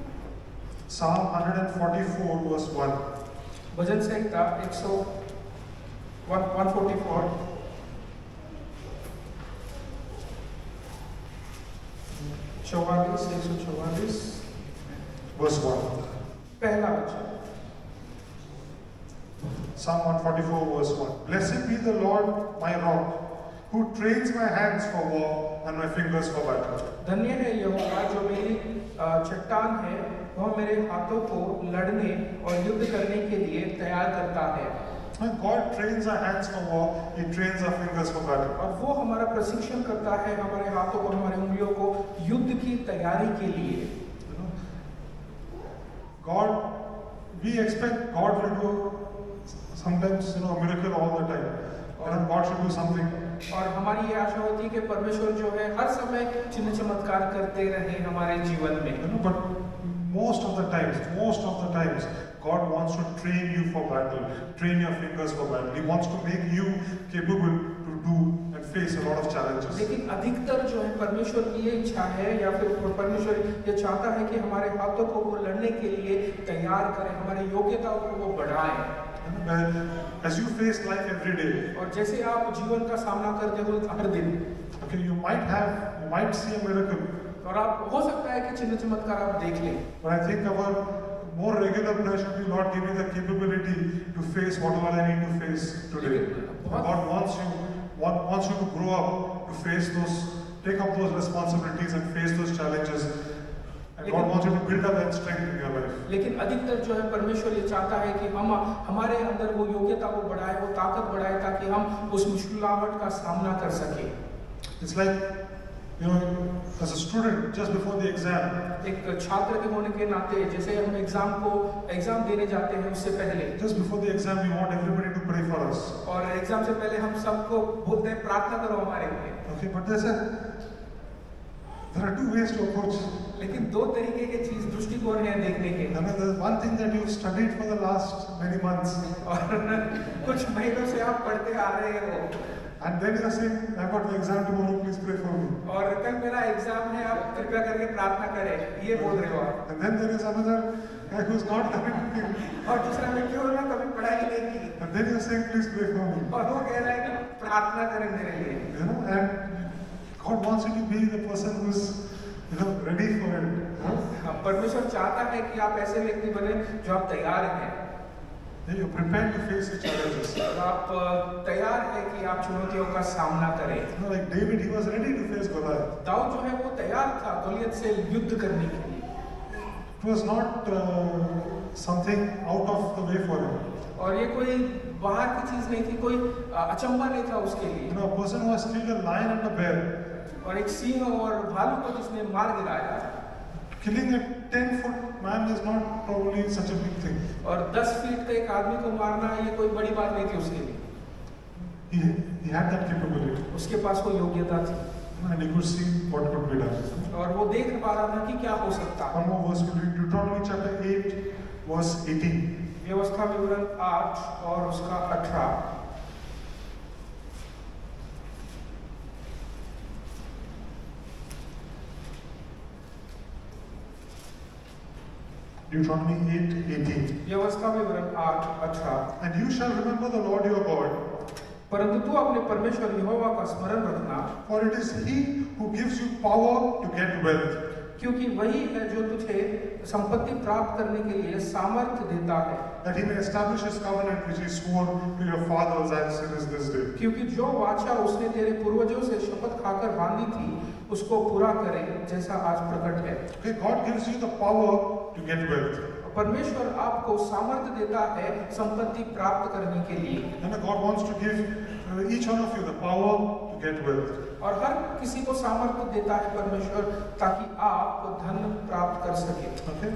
Psalm one forty-four verse one. भजन संहिता एक सौ वन फोर्टी फोर चौवालीस एक सौ चौवालीस Verse one. पहला वचन। Psalm one forty-four verse one. Blessed be the Lord my rock, who trains my hands for war and my fingers for battle. धन्य है यहोवा जो मेरी अ, चट्टान है, वह मेरे हाथों को लड़ने और युद्ध करने के लिए तैयार करता है। When God trains our hands for war, He trains our fingers for battle. और वो हमारा प्रशिक्षण करता है, हमारे हाथों को, हमारे उंगलियों को युद्ध की तैयारी के लिए। You know, God, we expect God will do sometimes, you know, a miracle all the time. You know, God should do something. और हमारी ये आशा होती है कि परमेश्वर जो है हर समय चिन्ह चमत्कार करते रहे हमारे जीवन में। You know, but most of the times, most of the times, God wants to train you for battle, train your fingers for battle. He wants to make you capable to do and face a lot of challenges. लेकिन अधिकतर जो है परमेश्वर की ये इच्छा है, या फिर परमेश्वर ये चाहता है कि हमारे हाथों को वो लड़ने के लिए तैयार करें, हमारी योग्यताओं को वो बढ़ाएं। As you face life every day, और जैसे आप जीवन का सामना करते हो हर दिन, okay, you might have, you might see a miracle, और आप हो सकता है कि चिन्ह चमत्कार आप देख लें, but I think our more regular prayer should be, Lord, give me the capability to face whatever I need to face today. God wants you, want, wants you to grow up, to face those, take up those responsibilities and face those challenges. And God wants you to build up that strength in your life. लेकिन अधिकतर जो है परमेश्वर ये चाहता है कि हम हमारे अंदर वो योग्यता को बढ़ाए, वो ताकत बढ़ाए, ताकि हम उस मुश्किलाहट का सामना कर सके। It's like, you know, as a student, just before the exam, एक छात्र के होने के नाते जैसे हम एग्जाम को एग्जाम देने जाते हैं उससे पहले, just before the exam, we want everybody to pray for us. और एग्जाम से पहले हम सबको बोलते हैं प्रार्थना करो हमारे लिए। Okay, but there's a There are two ways to approach. लेकिन दो तरीके के चीज दृष्टिकोण है देखने के। And there's one thing that you've studied for the last many months. और कुछ महीनों से आप पढ़ते आ रहे हो। And then you're saying, I've got the exam tomorrow, please pray for me. और कल मेरा एग्जाम है, आप कृपया करके प्रार्थना करें, ये बोल रहे हो आप। And then there is another guy who's not done anything. और दूसरा व्यक्ति हो ना कभी पढ़ाई नहीं की। And then you're saying, please pray for me. और वो कह रहा है कि प्रार्थना करें मेरे लिए। You know, and God wants you to be the person who's, you know, ready for it. Huh? परमेश्वर चाहता है कि आप ऐसे व्यक्ति बने जो आप तैयार हैं। You're prepared to face the challenges. आप तैयार हैं कि आप चुनौतियों का सामना करें। You know, like David, he was ready to face Goliath. Dawood जो है वो तैयार था गoliath से युद्ध करने के लिए। It was not uh, something out of the way for him. और ये कोई बाहर की चीज नहीं थी, कोई अचंभा नहीं था उसके लिए। You know, a person who has killed a lion and a bear. और एक सिंह और भालू को जिसने मार गिराया। Killing a ten foot man is not probably such a big thing. और दस फीट का एक आदमी को मारना ये कोई बड़ी बात नहीं थी उसके लिए। He, he had that capability. उसके पास वो योग्यता थी। And he could see what could be done. और वो देख पा रहा था कि क्या हो सकता है। One more verse we read, Deuteronomy chapter eight, verse eighteen. व्यवस्था विवरण आठ और उसका अठारह। Deuteronomy eight, eighteen. व्यवस्था विवरण आठ अठारह। And you shall remember the Lord your God. परंतु तू अपने परमेश्वर यहोवा का स्मरण रखना, For it is He who gives you power to get wealth. क्योंकि वही है जो तुझे संपत्ति प्राप्त करने के लिए सामर्थ्य देता है, That He may establish His covenant which He swore to your fathers as it is this day. क्योंकि जो वाचा उसने तेरे पूर्वजों से शपथ खाकर बांधी थी उसको पूरा करे जैसा आज प्रकट है। Okay, God gives you the power to get wealth. परमेश्वर आपको सामर्थ्य देता है संपत्ति प्राप्त करने के लिए। And God wants to give uh, each one of you the power to get wealth. और हर किसी को सामर्थ्य देता है परमेश्वर ताकि आप धन प्राप्त कर सके। Okay,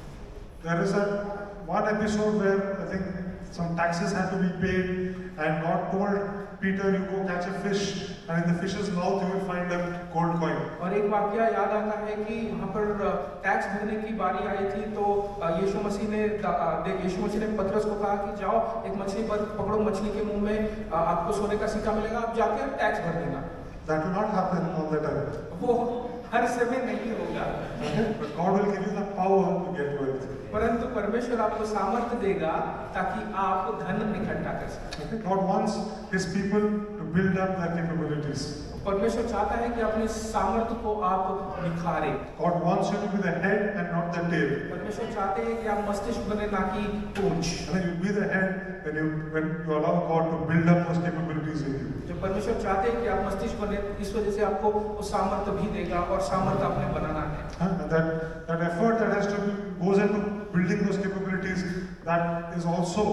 there is that one episode where I think some taxes had to be paid, and God told Peter, "You go catch a fish, and in the fish's mouth you will find a gold coin." और एक वाक्य याद आता है कि वहाँ पर tax भरने की बारी आई थी तो यीशु मसीह ने यीशु मसीह ने पतरस को कहा कि जाओ एक मछली पर पकड़ो, मछली के मुंह में आपको सोने का सिक्का मिलेगा, आप जाके टैक्स भर देना। That will not happen all the time. वो हर समय नहीं होगा। But God will give you the power to get wealth. परंतु परमेश्वर आपको सामर्थ्य देगा ताकि आप धन इकट्ठा कर सकें। Okay? God wants His people to build up their capabilities. परमेश्वर चाहता है कि अपने सामर्थ्य को आप निखारें। God wants you to be the head and not the tail. परमेश्वर चाहते हैं कि आप मस्तिष्क बने ना कि पूंछ। And then you be the head when you when you allow God to build up those capabilities in you. जो परमेश्वर चाहते हैं कि आप मस्तिष्क बने, इस वजह से आपको वो सामर्थ्य भी देगा और सामर्थ्य आपने बनाना है। And that that effort that has to be, goes into building those capabilities, that is also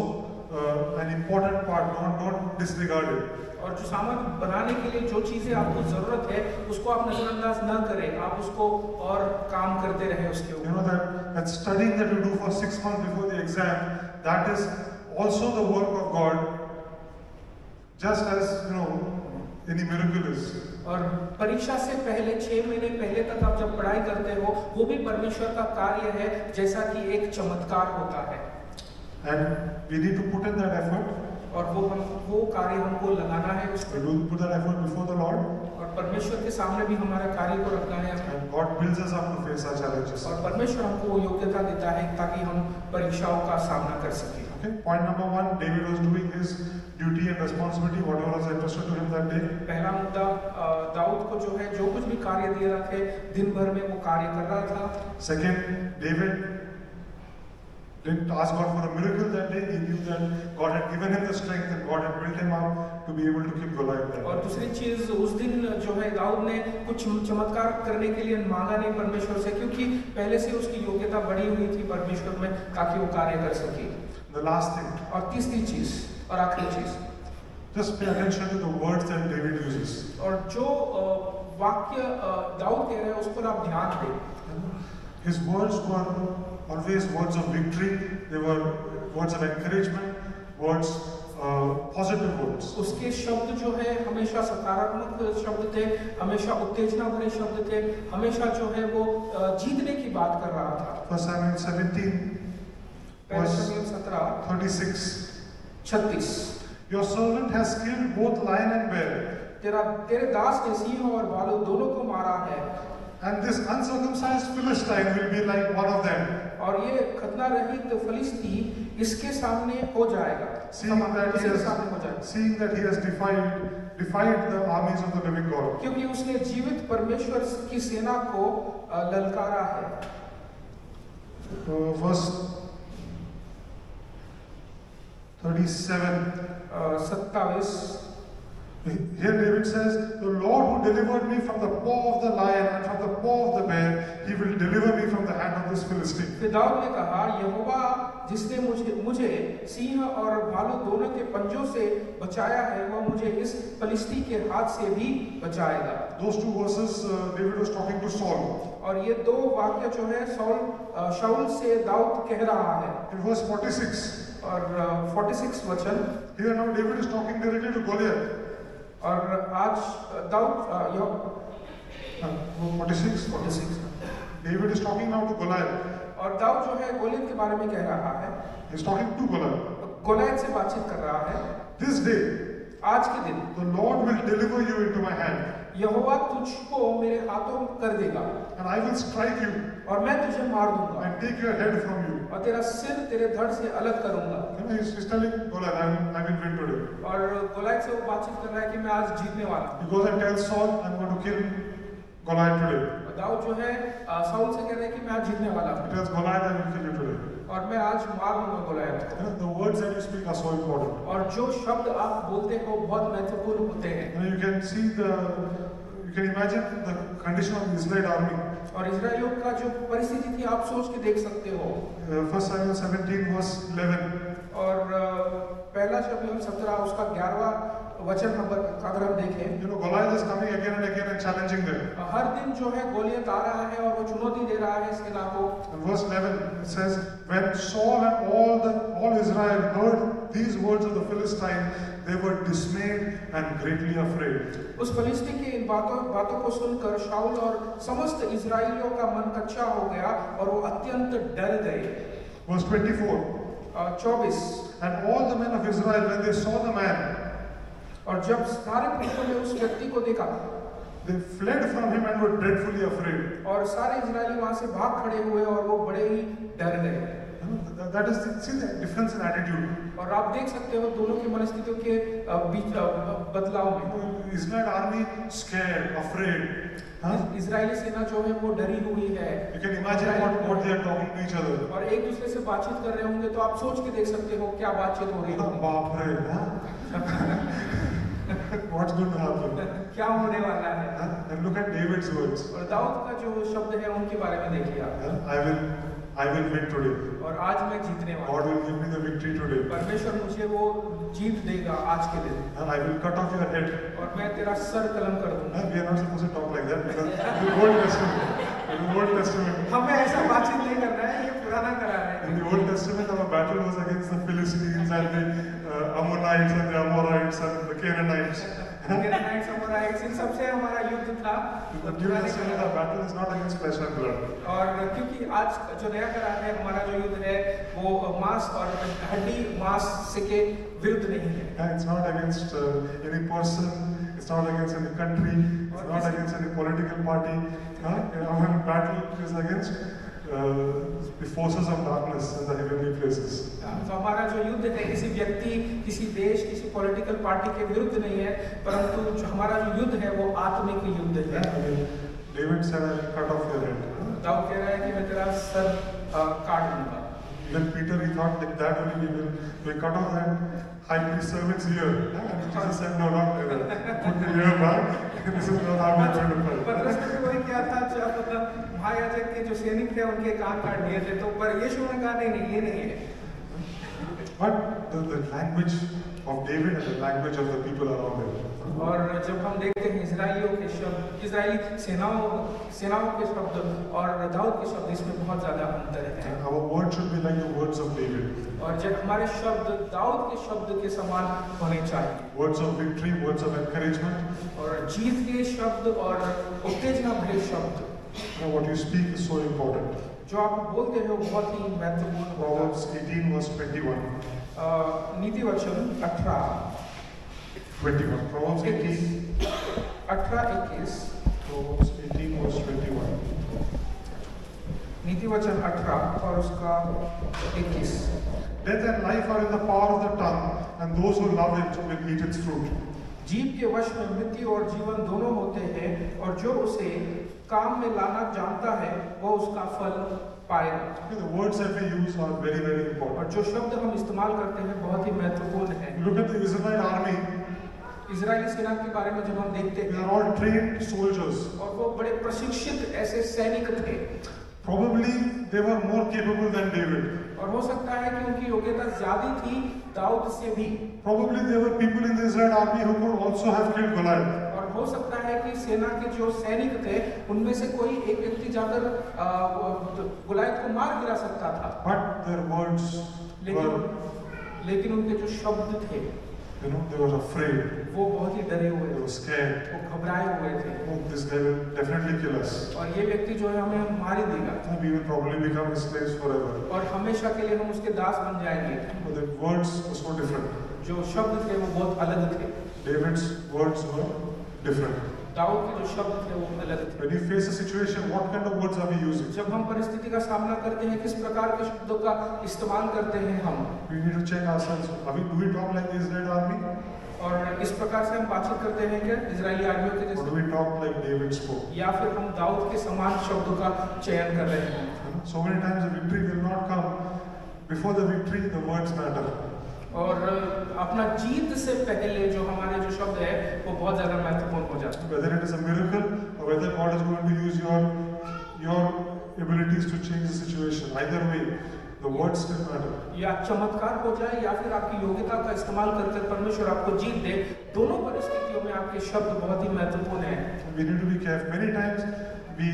uh, an important part. Don't don't disregard it. और जो सामर्थ्य बनाने के लिए जो चीजें आपको जरूरत है उसको आप नजरअंदाज न करें, आप उसको और काम करते रहे उसके You ऊपर। know that that studying that you do for six months before the exam, that is also the work of God, just as you know any miracle is. और परीक्षा से पहले छह महीने पहले तक आप जब पढ़ाई करते हो वो भी परमेश्वर का कार्य है जैसा कि एक चमत्कार होता है। And we need to put in that effort. और वो हम वो कार्य हमको लगाना है उस We do put that effort before the Lord. और परमेश्वर के सामने भी हमारा कार्य को रखना है। And God builds us up to face our challenges. और परमेश्वर हमको वो योग्यता देता है ताकि हम परीक्षाओं का सामना कर सकें। Okay. Point number one, David was doing his duty and responsibility, whatever was entrusted to him that day. पहला मुद्दा, दाऊद को जो है जो कुछ भी कार्य दिए रखे दिन भर में वो कार्य कर रहा था। Second, David didn't ask God for a miracle that day. He knew that God had given him the strength and God had built him up to be able to keep Goliath down. और दूसरी चीज, उस दिन जो है दाऊद ने कुछ चमत्कार करने के लिए मांगा नहीं परमेश्वर से, क्योंकि पहले से उसकी योग्यता बढ़ी हुई थी परमेश्वर में ताकि वो कार्य कर सके। The last thing. और तीसरी चीज और आखिरी चीज, just pay attention to the words that David uses. और जो वाक्य दाऊद कह रहे हैं उस पर आप ध्यान दें। His words were always words of victory. They were words of encouragement, words uh, positive words. उसके शब्द जो है हमेशा सकारात्मक शब्द थे, हमेशा उत्तेजना भरे शब्द थे, हमेशा जो है वो अ, जीतने की बात कर रहा था। First Samuel seventeen, पहला verse शमूएल सत्रह thirty-six. छत्तीस। Your servant has killed both lion and bear, तेरा तेरे दास ने सिंह और भालू दोनों को मारा है, and this uncircumcised Philistine will be like one of them. और ये खतना रहित फलिस्ती इसके सामने हो जाएगा, Seeing that he इसके has, सामने हो जाएगा, seeing that he has defied, defied the armies of the living God. क्योंकि उसने जीवित परमेश्वर की सेना को अ, ललकारा है। Uh, verse thirty-seven. सत्ताईस। Here David says, the Lord who delivered me from the paw of the lion and from the paw of the bear, he will deliver me from the hand of this Philistine. फिर दाऊद ने कहा, यहोवा जिसने मुझे मुझे सिंह और भालू दोनों के पंजों से बचाया है, वह मुझे इस फलिस्ती के हाथ से भी बचाएगा। Those two verses, uh, David was talking to Saul. और ये दो वाक्य जो है सौल अ, शाऊल से दाऊद कह रहा है। In verse forty-six, और छियालीस वचन, here now David is talking directly to Goliath. और आज दाऊद अ, यह Uh, forty-six. छियालीस, David is talking now to Goliath. और दाऊद जो है गोलियत के बारे में कह रहा है, He's talking to Goliath. Goliath से बातचीत कर रहा है। This day, आज के दिन the Lord will deliver you into my hand, यहोवा तुझको मेरे हाथों में कर देगा, and I will strike you और मैं तुझे मार दूंगा, and take your head from you. और तेरा सिर तेरे धड़ से अलग करूंगा। You know, he's, he's telling Goliath, I will, I will win today. और गोलियत से वो बातचीत कर रहा है कि मैं आज जीतने वाला हूँ। He goes and tells Saul, I'm going to kill Goliath today. और दाऊद जो है अ, शाऊल से कह रहा है कि मैं आज जीतने वाला He हूँ, tells Goliath, I will kill you today. और मैं आज मार दूंगा गोलियत को। You know, the words that you speak are so important. और जो शब्द आप बोलते हो बहुत महत्वपूर्ण होते हैं। You know, you can see the, you can imagine the condition of the Israelite army. और इजराइलियों का जो परिस्थिति थी आप सोच के देख सकते हो। Uh, First Samuel seventeen verse eleven. और अ, पहला शमूएल सत्रह उसका ग्यारहवां वचन नंबर अगर हम देखें, You know, Goliath is coming again and again and challenging them. हर दिन जो है गोलियत आ रहा है और वो चुनौती दे रहा है सेना को। In verse eleven it says, when Saul and all the all Israel heard these words of the Philistine, they were dismayed and greatly afraid. उस फलिस्ती की इन बातों बातों को सुनकर शाऊल और समस्त इजराइलियों का मन कच्चा हो गया और वो अत्यंत डर गए। Verse twenty-four. चौबीस, And all the men of Israel, when they saw the man, और जब सारे पुरुषों ने उस व्यक्ति को देखा, they fled from him and were dreadfully afraid. और सारे इजरायली वहां से भाग खड़े हुए और वो बड़े ही डर गए। You know, that- that is the, see the difference in attitude. और आप देख सकते हो दोनों की मनस्थितियों के अ, बीच अ, बदलाव You में। know, Israel army scared, afraid. Huh? Israeli सेना जो है वो डरी हुई है। You can imagine what, what they are talking to each other. और एक दूसरे से बातचीत कर रहे होंगे तो आप सोच के देख सकते हो क्या बातचीत हो रही होगी। बाप रे, huh? What's going to happen? क्या होने वाला है। Huh? And look at David's words. और दाऊद का जो शब्द है उनके बारे में देखिए आप। Huh? I will, I will win today. और आज मैं जीतने वाला God हूँ। will give me the victory today. परमेश्वर मुझे वो जीत देगा आज के दिन, And I will cut off your head. और मैं तेरा सर कलम कर दूंगा। Huh? We are not supposed to talk like that because in the Old Testament, in the Old Testament, हमें ऐसा बातचीत नहीं करना है, ये पुराना करा है। in the Old Testament, our battle was against the Philistines and the uh, Ammonites and the Amorites and the Canaanites. कैनानाइट्स, अमोराइट्स, इन सबसे हमारा युद्ध था। In the New Testament, our battle is not against flesh and blood. और क्योंकि आज जो नया करार है हमारा जो युद्ध है वो मांस और हड्डी मांस से के विरुद्ध नहीं है। Yeah, it's not against uh, any person, it's not against any country, it's not against any political party. Huh? Our battle is against uh, the forces of darkness in the heavenly places. तो हमारा जो युद्ध है किसी व्यक्ति, किसी देश, किसी पॉलिटिकल पार्टी के विरुद्ध नहीं है, परंतु जो हमारा जो युद्ध है वो आत्मिक युद्ध है। Yeah, I mean, David said, I will cut off your head. Dawood कह रहा है कि मैं तेरा सर अ, काट दूंगा। Even Peter, he thought like that only we will, we cut off that high priest servant's ear. Yeah, and Jesus said, no, not like that. Put the ear back. This is not how we're going to fight. पतरस ने भी वही किया था जब महायाजक के जो सैनिक थे उनके कान काट दिए थे, तो पर यीशु ने कहा नहीं नहीं ये नहीं है। But the, the language of David and the language of the people around him. और जब हम देखते हैं इजराइलियों के शब्द, इजरायली सेनाओं सेनाओं के शब्द और दाऊद के शब्द, इसमें बहुत ज़्यादा अंतर है। Our words should be like the words of David. और जब हमारे शब्द दाऊद के शब्द के समान होने चाहिए, Words of victory, words of encouragement. और जीत के शब्द और उत्तेजना भरे शब्द। You know, what you speak is so important. जो आप बोलते हो बहुत ही महत्वपूर्ण होता है। Proverbs eighteen verse twenty-one. अ, नीति वचन अठारह twenty-one. Proverbs eighteen. अठारह इक्कीस। Proverbs eighteen verse twenty-one. नीति वचन अठारह और उसका इक्कीस। Death and life are in the power of the tongue, and those who love it will eat its fruit. जीभ के वश में मृत्यु और जीवन दोनों होते हैं, और जो उसे काम में लाना जानता है वह उसका फल पाएगा। Okay, the words that we use are very, very और important. जो शब्द हम इस्तेमाल करते हैं बहुत ही महत्वपूर्ण है। You look at the Israelite army, Israeli सेना के बारे में जब हम देखते they हैं, are all trained soldiers. और वो बड़े प्रशिक्षित ऐसे सैनिक थे, Probably they were more capable than David. और हो सकता है कि उनकी योग्यता ज्यादा थी दाऊद से भी, Probably there were people in the Israelite army who could also have killed Goliath. और हो सकता है कि सेना के जो सैनिक थे उनमें से कोई एक व्यक्ति जाकर अ, वो गुलायत को मार गिरा सकता था, But their words लेकिन were, लेकिन उनके जो शब्द थे you know, they were afraid. वो बहुत ही डरे हुए They थे, were scared. वो घबराए हुए थे, Oh, this guy will definitely kill us. और ये व्यक्ति जो है हमें मार ही देगा, We will probably become his slaves forever. और हमेशा के लिए हम उसके दास बन जाएंगे। But the words were so different. जो शब्द थे वो बहुत अलग थे, David's words were different. Dawood के जो शब्द थे वो अलग थे। When you face a situation, what kind of words are we using? जब हम परिस्थिति का सामना करते हैं किस प्रकार के शब्दों का इस्तेमाल करते हैं हम, We need to check ourselves. Are we, do we talk like the Israelite army? और इस प्रकार से हम बातचीत करते हैं क्या इजरायली आर्मियों के Or जैसे, do we talk like David spoke? या फिर हम दाऊद के समान शब्दों का चयन कर रहे हैं। You know, so many times the victory will not come. Before the victory, the words matter. और अपना जीत से पहले जो हमारे जो शब्द है वो बहुत ज्यादा महत्वपूर्ण हो जाता है। Whether it is a miracle or whether God is going to use your your abilities to change the situation, either way, the words still matter. या चमत्कार हो जाए या फिर आपकी योग्यता का इस्तेमाल करके परमेश्वर आपको जीत दे, दोनों परिस्थितियों में आपके शब्द बहुत ही महत्वपूर्ण है। We need to be careful. Many times we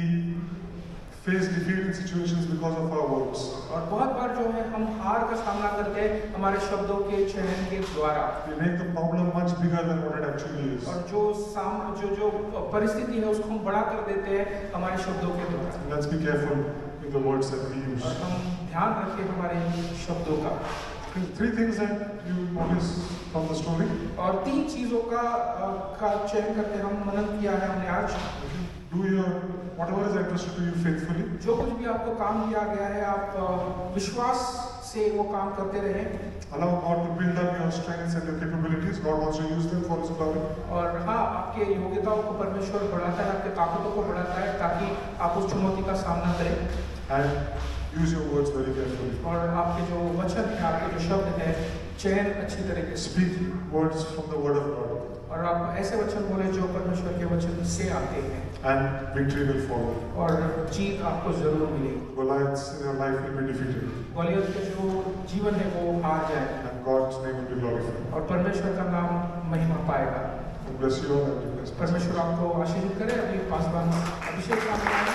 face defeat in situations because of our words. और बहुत बार जो है हम हार का सामना करते हैं हमारे शब्दों के चयन के द्वारा, We make the problem much bigger than what it actually is. और जो साम जो जो परिस्थिति है उसको हम बड़ा कर देते हैं हमारे शब्दों के द्वारा। Let's be careful with the words that we use. और हम ध्यान रखें हमारे शब्दों का। Three things that you notice from the story. और तीन चीजों का अ, का चयन करके हम मनन किया है हमने आज। Do your whatever is entrusted to you faithfully. जो कुछ भी आपको काम दिया गया है आप अ, विश्वास से वो काम करते रहें, Allow God to build up your strengths and your capabilities. God wants to use them for His glory. और हाँ आपके योग्यताओं को परमेश्वर बढ़ाता है, आपके ताकतों को बढ़ाता है ताकि आप उस चुनौती का सामना करें, And use your words very carefully. और आपके जो वचन है आपके जो शब्द है चयन अच्छी तरीके से, Speak words from the Word of God, और आप ऐसे वचन बोले जो परमेश्वर के वचन से आते हैं, and victory will follow. और जीत आपको जरूर मिलेगी। Goliaths in your life will be defeated, गॉलियत के जो जीवन है वो हार जाए and God's name will be glorified. और परमेश्वर का नाम महिमा पाएगा। God bless you all and be blessed. परमेश्वर आपको आशीर्वाद करे। अभी पासवान अभिषेक सामने आए।